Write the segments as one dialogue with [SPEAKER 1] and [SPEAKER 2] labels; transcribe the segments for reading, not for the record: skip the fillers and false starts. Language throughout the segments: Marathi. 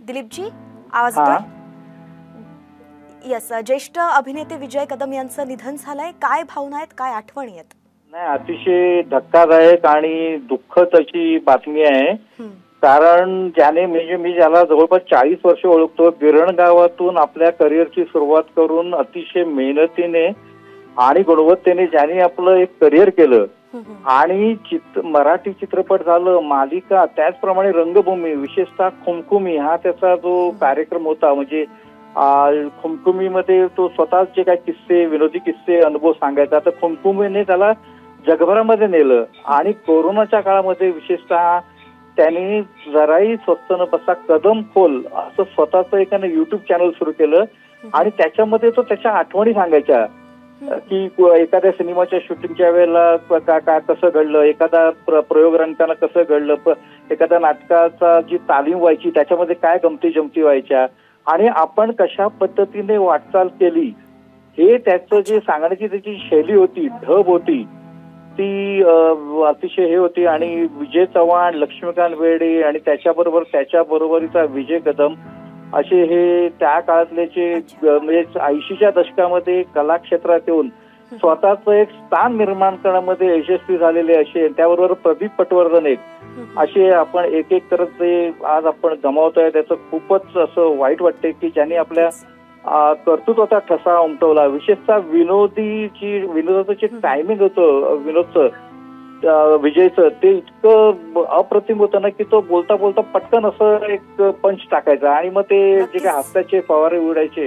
[SPEAKER 1] दिलीपजी, आवाज
[SPEAKER 2] हा.
[SPEAKER 1] येतोय? यस, ज्येष्ठ अभिनेते विजय कदम यांचं निधन झालंय. काय भावना आहेत, काय आठवणी आहेत?
[SPEAKER 2] नाही, अतिशय धक्कादायक आणि दुःखद अशी बातमी आहे. कारण ज्याने म्हणजे मी ज्याला जवळपास 40 वर्ष ओळखतो, गिरण गावातून आपल्या करिअरची सुरुवात करून अतिशय मेहनतीने आणि गुणवत्तेने ज्याने आपलं एक करिअर केलं आणि मराठी चित्रपट झालं, मालिका, त्याचप्रमाणे रंगभूमी, विशेषतः खुमखुमी हा त्याचा जो कार्यक्रम होता. म्हणजे खुमखुमीमध्ये तो स्वतः जे काही किस्से, विनोदी किस्से, अनुभव सांगायचा. तर खुमखुमीने त्याला जगभरामध्ये नेलं आणि कोरोनाच्या काळामध्ये विशेषतः त्यांनी जराही स्वस्त न बसता कदम खोल असं स्वतःचं एकाने युट्यूब चॅनल सुरू केलं आणि त्याच्यामध्ये तो त्याच्या आठवणी सांगायच्या की एखाद्या सिनेमाच्या शूटिंगच्या वेळेला काय कसं घडलं, एखादा प्रयोग रंगताना कसं घडलं, एखाद्या नाटकाचा जी तालीम व्हायची त्याच्यामध्ये काय गमती जमती व्हायच्या आणि आपण कशा पद्धतीने वाटचाल केली, हे त्याचं जे सांगण्याची त्याची शैली होती, ढब होती, ती अतिशय हे होती. आणि विजय चव्हाण, लक्ष्मीकांत बेर्डे आणि त्याच्याबरोबरीचा विजय कदम असे हे त्या काळातले जे म्हणजे 80च्या दशकामध्ये कला क्षेत्रात येऊन स्वतःचं एक स्थान निर्माण करण्यामध्ये यशस्वी झालेले असे, त्याबरोबर प्रदीप पटवर्धन एक असे आपण एक एक करत जे आज आपण गमावतोय त्याचं खूपच असं वाईट वाटतंय की ज्यांनी आपल्या कर्तृत्वाचा ठसा उमटवला. विशेषतः विनोदाचं जे टायमिंग होतं विनोदचं, विजयचं, ते इतकं अप्रतिम होतं ना की तो बोलता बोलता पटकन असं एक पंच टाकायचा आणि मग ते जे काही हास्याचे फवारे उडायचे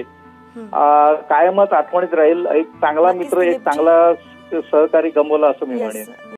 [SPEAKER 2] कायमच आठवणीत राहील. एक चांगला मित्र, एक चांगला सहकारी गमावला असं मी म्हणेन.